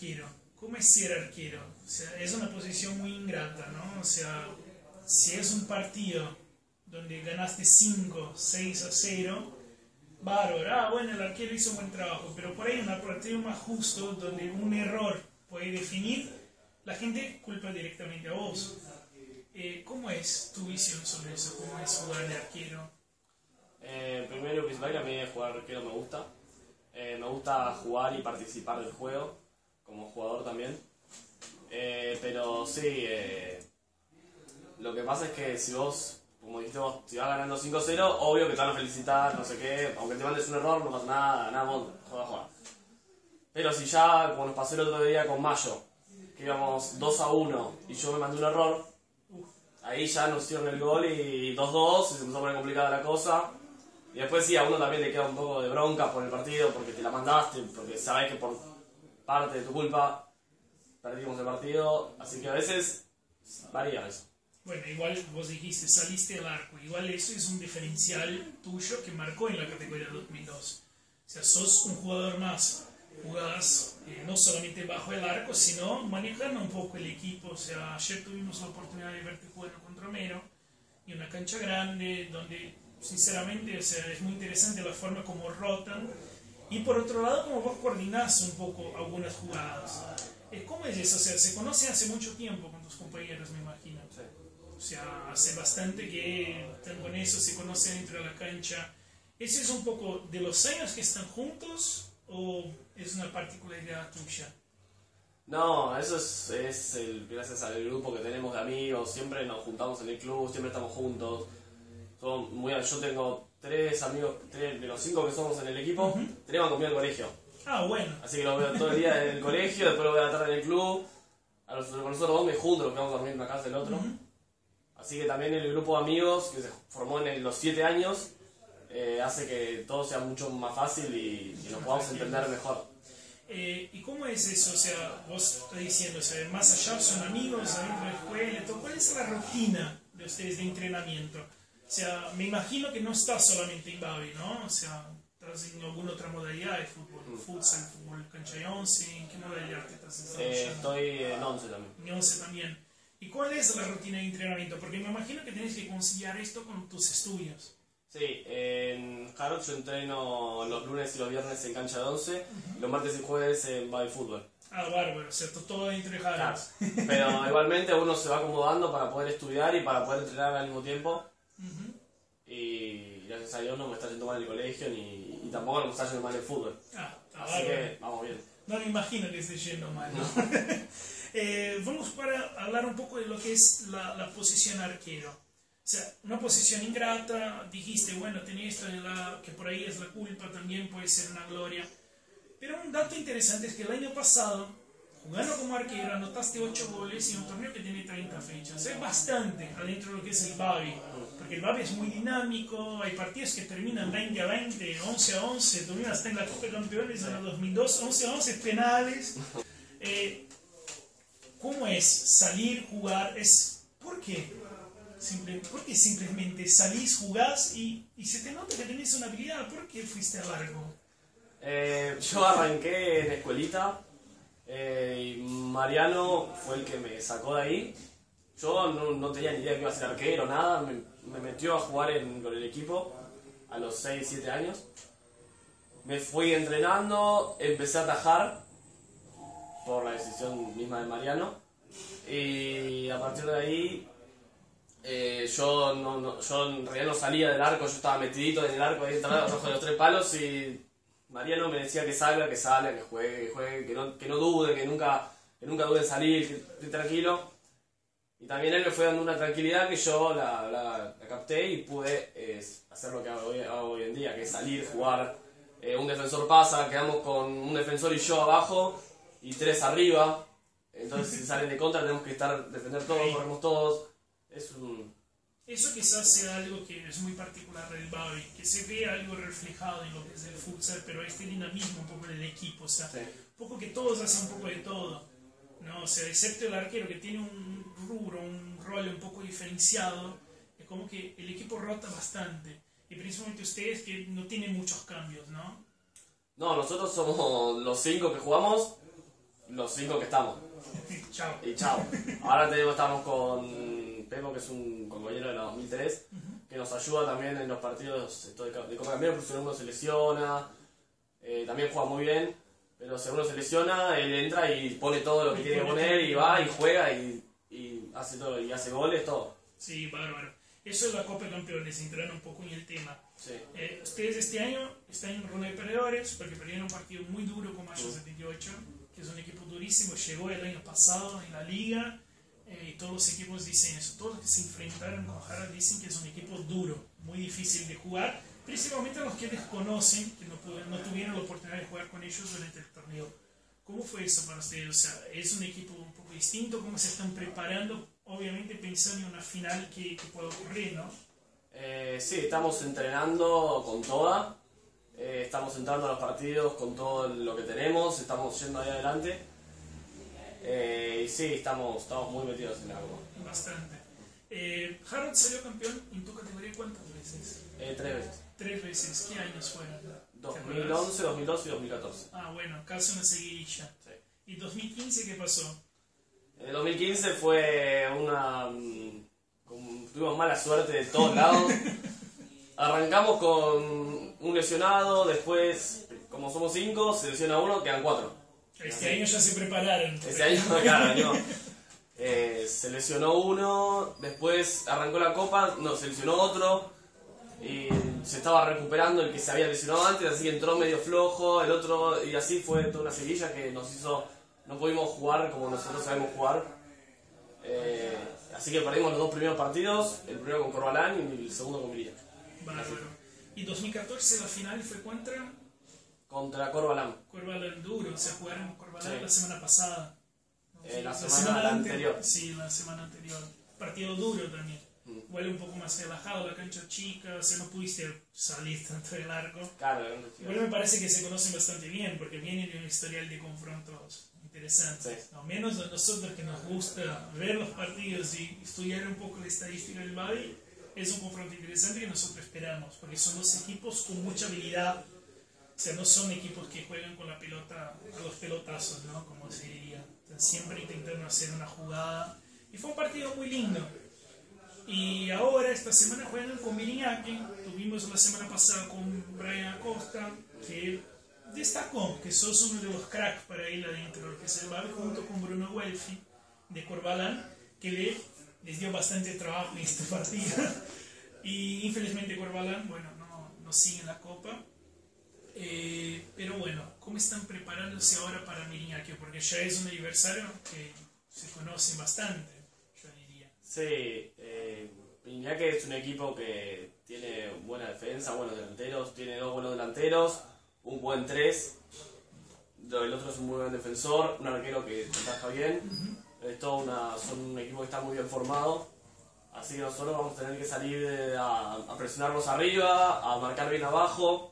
arquero. ¿Cómo es ser arquero? O sea, es una posición muy ingrata, ¿no? O sea, si es un partido donde ganaste 5, 6-0, bárbaro, bueno, el arquero hizo un buen trabajo, pero por ahí un partido más justo, donde un error puede definir, la gente culpa directamente a vos. ¿Cómo es tu visión sobre eso? ¿Cómo es jugar de arquero? Primero y principal, a mí jugar arquero me gusta. Me gusta jugar y participar del juego, como jugador también. Pero sí, lo que pasa es que si vos, como dijiste vos, si vas ganando 5-0, obvio que te van a felicitar, no sé qué, aunque te mandes un error, no pasa nada, nada, juega. Pero si ya, como nos pasó el otro día con Mayo, que íbamos 2-1 y yo me mandé un error, ahí ya nos hicieron el gol y 2-2 y se empezó a poner complicada la cosa. Y después sí, a uno también le queda un poco de bronca por el partido, porque te la mandaste, porque sabes que por parte de tu culpa perdimos el partido, así que a veces varía eso. Bueno, igual vos dijiste, saliste al arco, igual eso es un diferencial tuyo que marcó en la categoría 2002. O sea, sos un jugador más, jugás no solamente bajo el arco, sino manejando un poco el equipo. O sea, ayer tuvimos la oportunidad de verte jugando contra Romero, y una cancha grande, donde sinceramente, o sea, es muy interesante la forma como rotan, y por otro lado, como vos coordinás un poco algunas jugadas. ¿Cómo es eso? O sea, se conocen hace mucho tiempo con tus compañeros, me imagino. Sí. O sea, hace bastante que están con eso, se conocen dentro de la cancha. ¿Ese es un poco de los años que están juntos o es una particularidad tuya? No, eso es gracias al grupo que tenemos de amigos, siempre nos juntamos en el club, siempre estamos juntos. Yo tengo 3 amigos, 3 de los 5 que somos en el equipo, tenemos conmigo al colegio. Ah, bueno. Así que los veo todo el día en el colegio, después los veo a la tarde en el club. Con nosotros dos me junto, los que vamos a dormir en una casa del otro. Así que también el grupo de amigos que se formó en los 7 años hace que todo sea mucho más fácil y nos podamos entender mejor. ¿Y cómo es eso? O sea, vos estás diciendo, o sea, más allá son amigos, adentro de la escuela, y todo. ¿Cuál es la rutina de ustedes de entrenamiento? O sea, me imagino que no estás solamente en Babi, ¿no? O sea, estás en alguna otra modalidad de fútbol, futsal, fútbol, cancha de 11, ¿en qué modalidad te estás desarrollando? Estoy en 11 también. En 11 también. ¿Y cuál es la rutina de entrenamiento? Porque me imagino que tienes que conciliar esto con tus estudios. Sí, en Harrods yo entreno los lunes y los viernes en cancha de 11, los martes y jueves en Baby Fútbol. Ah, bárbaro, ¿cierto? Todo dentro de Harrods. Claro. Pero igualmente uno se va acomodando para poder estudiar y para poder entrenar al mismo tiempo. Y gracias a Dios no me está yendo mal el colegio y tampoco no me está yendo mal el fútbol. Ah, está Así bárbaro. que vamos bien. No me imagino que esté yendo mal, ¿no? Vamos para hablar un poco de lo que es la posición arquero. O sea, una posición ingrata, dijiste, bueno, tenía esto de que por ahí es la culpa, también puede ser una gloria. Pero un dato interesante es que el año pasado, jugando como arquero, anotaste 8 goles en un torneo que tiene 30 fechas. Es bastante adentro de lo que es el Babi, porque el Babi es muy dinámico, hay partidos que terminan 20-20, 11-11, tuvieron hasta en la Copa de Campeones en el 2002, 11-11 penales. ¿Cómo es salir, jugar? ¿Por qué? Porque simplemente salís, jugás y se te nota que tenés una habilidad. ¿Por qué fuiste a largo? Yo arranqué en escuelita y Mariano fue el que me sacó de ahí. Yo no tenía ni idea que iba a ser arquero, nada. Me metió a jugar con el equipo a los 6-7 años. Me fui entrenando, empecé a atajar por la decisión misma de Mariano. Y a partir de ahí yo en realidad no salía del arco, yo estaba metidito en el arco ahí abajo de los 3 palos y Mariano me decía que salga, que juegue, que no dude, que nunca dude en salir, que esté tranquilo. Y también él me fue dando una tranquilidad que yo la capté y pude hacer lo que hago hoy en día, que es salir, jugar. Un defensor pasa, quedamos con un defensor y yo abajo y 3 arriba. Entonces si salen de contra tenemos que defender todos, corremos todos. Eso quizás sea algo que es muy particular del Babi, que se ve algo reflejado en lo que es el futsal, pero este dinamismo un poco del equipo, o sea, Sí. un poco que todos hacen un poco de todo, ¿no? O sea, excepto el arquero que tiene un rubro, un rol un poco diferenciado, es como que el equipo rota bastante, y principalmente ustedes que no tienen muchos cambios, ¿no? No, nosotros somos los 5 que jugamos, los 5 que estamos. Chao. Y chao. Ahora estamos con Pepo, que es un compañero de la 2003, que nos ayuda también en los partidos de Copa Campeones, porque si uno se lesiona, también juega muy bien, pero si uno se lesiona, él entra y pone todo lo que tiene que poner y va y juega y hace todo, y hace goles, todo. Sí, bárbaro. Eso es la Copa de Campeones, entrando un poco en el tema. Sí. Ustedes este año están en ronda de perdedores porque perdieron un partido muy duro con Mayo 78, que es un equipo durísimo, llegó el año pasado en la liga y todos los equipos dicen eso, todos los que se enfrentaron con Harald dicen que es un equipo duro, muy difícil de jugar, principalmente los que desconocen, que no tuvieron la oportunidad de jugar con ellos durante el torneo. ¿Cómo fue eso para ustedes? O sea, ¿es un equipo un poco distinto? ¿Cómo se están preparando? Obviamente pensando en una final que pueda ocurrir, ¿no? Sí, estamos entrenando con toda, estamos entrando a los partidos con todo lo que tenemos, estamos yendo ahí adelante y sí, estamos muy metidos en algo. Bastante. Harold salió campeón en tu categoría ¿cuántas veces? 3 veces. 3 veces. ¿Qué años fueron? 2011, 2012 y 2014. Ah, bueno, casi una seguidilla. Sí. ¿Y 2015 qué pasó? En el 2015 fue tuvimos mala suerte de todos lados. Arrancamos con un lesionado, después, como somos 5, se lesiona uno, quedan 4. Este año ya se prepararon. Este año, claro, se lesionó uno, después arrancó la copa, no, se lesionó otro, y se estaba recuperando el que se había lesionado antes, así que entró medio flojo, el otro, y así fue toda una seguilla que nos hizo, no pudimos jugar como nosotros sabemos jugar. Así que perdimos los 2 primeros partidos, el primero con Corbalán y el segundo con Mirilla. Bárbaro. ¿Y 2014 la final fue contra Corbalán. Corbalán duro? O sea, jugaron con Corbalán Sí. la semana pasada. La semana anterior. Sí, la semana anterior. Partido duro también. Huele un poco más relajado, la cancha chica, o sea, no pudiste salir tanto del arco. Claro, Bueno, me parece que se conocen bastante bien porque vienen de un historial de confrontos interesantes. Sí. Al menos a nosotros que nos gusta ver los partidos y estudiar un poco la estadística del Babi, es un confronto interesante que nosotros esperamos, porque son dos equipos con mucha habilidad. O sea, no son equipos que juegan con la pelota a los pelotazos, ¿no? Como se diría. Están siempre intentando hacer una jugada. Y fue un partido muy lindo. Y ahora, esta semana juegan con Miriñaki. Tuvimos la semana pasada con Brian Acosta, que destacó que sos uno de los cracks para ir adentro, que se va junto con Bruno Guelfi de Corbalán, que les dio bastante trabajo en este partido. Y infelizmente Corbalán, bueno, no sigue en la Copa. Pero bueno, ¿cómo están preparándose ahora para Miriñaki? Porque ya es un aniversario que se conoce bastante, yo diría. Sí, Iñaki es un equipo que tiene buena defensa, buenos delanteros, tiene 2 buenos delanteros, un buen 3, el otro es un muy buen defensor, un arquero que trabaja bien, son un equipo que está muy bien formado, así que nosotros vamos a tener que salir a presionarlos arriba, a marcar bien abajo,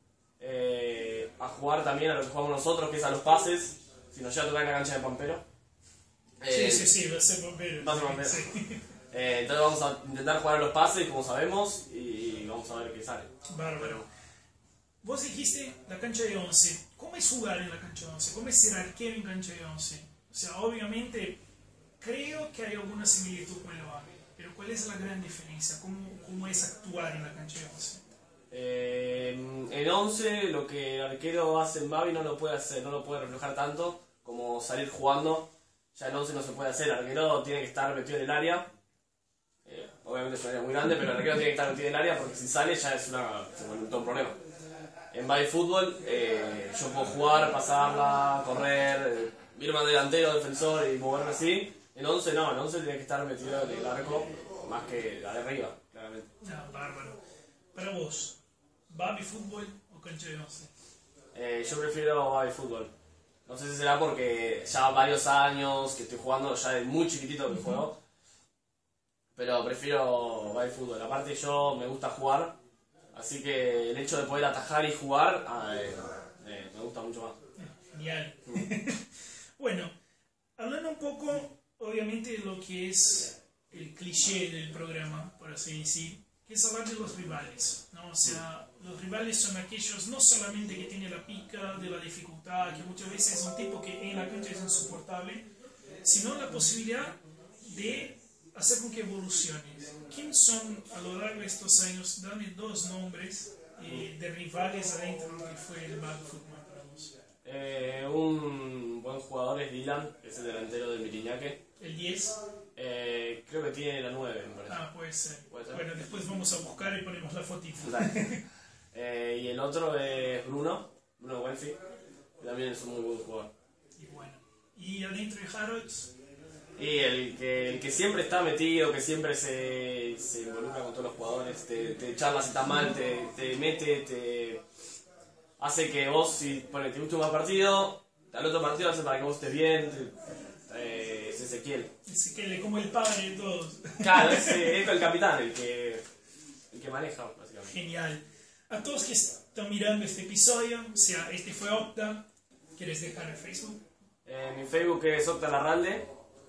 a jugar también a lo que jugamos nosotros, que es a los pases, si nos llega a tocar en la cancha de Pampero. Sí, va a ser Pampero. Sí. Entonces vamos a intentar jugar a los pases como sabemos y vamos a ver qué sale. Bárbaro. Vos dijiste la cancha de 11. ¿Cómo es jugar en la cancha de 11? ¿Cómo es ser arquero en cancha de 11? O sea, obviamente creo que hay alguna similitud con el Babi, pero ¿cuál es la gran diferencia? ¿Cómo es actuar en la cancha de 11? En 11 lo que el arquero hace en Babi no lo puede hacer, no lo puede reflejar tanto como salir jugando. Ya en 11 no se puede hacer, el arquero tiene que estar metido en el área. Obviamente es un área muy grande, pero el arquero tiene que estar metido en el área porque si sale ya se vuelve todo un problema. En Babi Fútbol yo puedo jugar, pasarla, correr, ir más delantero, defensor y moverme así. En 11 no, en 11 tiene que estar metido en el arco más que la de arriba, claramente. Bárbaro. Para vos, ¿Babi Fútbol o cancha de 11? Yo prefiero Babi Fútbol. No sé si será porque ya varios años que estoy jugando, ya de muy chiquitito que juego. Pero prefiero Babi Fútbol. Aparte yo me gusta jugar, así que el hecho de poder atajar y jugar me gusta mucho más. Genial. Bueno, hablando un poco, obviamente, de lo que es el cliché del programa, por así decir, que es hablar de los rivales, ¿no? O sea, Los rivales son aquellos no solamente que tienen la pica de la dificultad, que muchas veces es un tipo que en la cancha es insoportable, sino la posibilidad de hacer con que evoluciones. ¿Quién son a lo largo de estos años? Dame dos nombres de rivales adentro de lo que fue el back football para vos. Un buen jugador es Dylan, que es el delantero del Miriñaque. ¿El 10? Creo que tiene la 9, me parece. Ah, puede ser. ¿Puede ser? Bueno, después vamos a buscar y ponemos la fotito. Dale. Y el otro es Bruno Welfi, que también es un muy buen jugador. Y bueno, y adentro de Harrods, Y el que siempre está metido, que siempre se involucra con todos los jugadores, te charla si está mal, te mete, te hace que vos, si te gusta un mal partido, al otro partido hace para que vos estés bien, es Ezequiel. Ezequiel es como el padre de todos. Claro, es el capitán, el que maneja, básicamente. Genial. A todos que están mirando este episodio, o sea, este fue Octa, ¿quieres dejar el Facebook? Mi Facebook es Octa Larralde,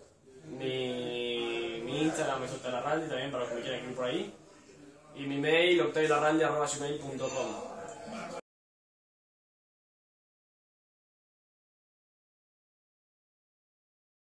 mi Instagram es Octa Larralde, también para los que me quieran escribir por ahí, y mi mail octavilarralde@gmail.com.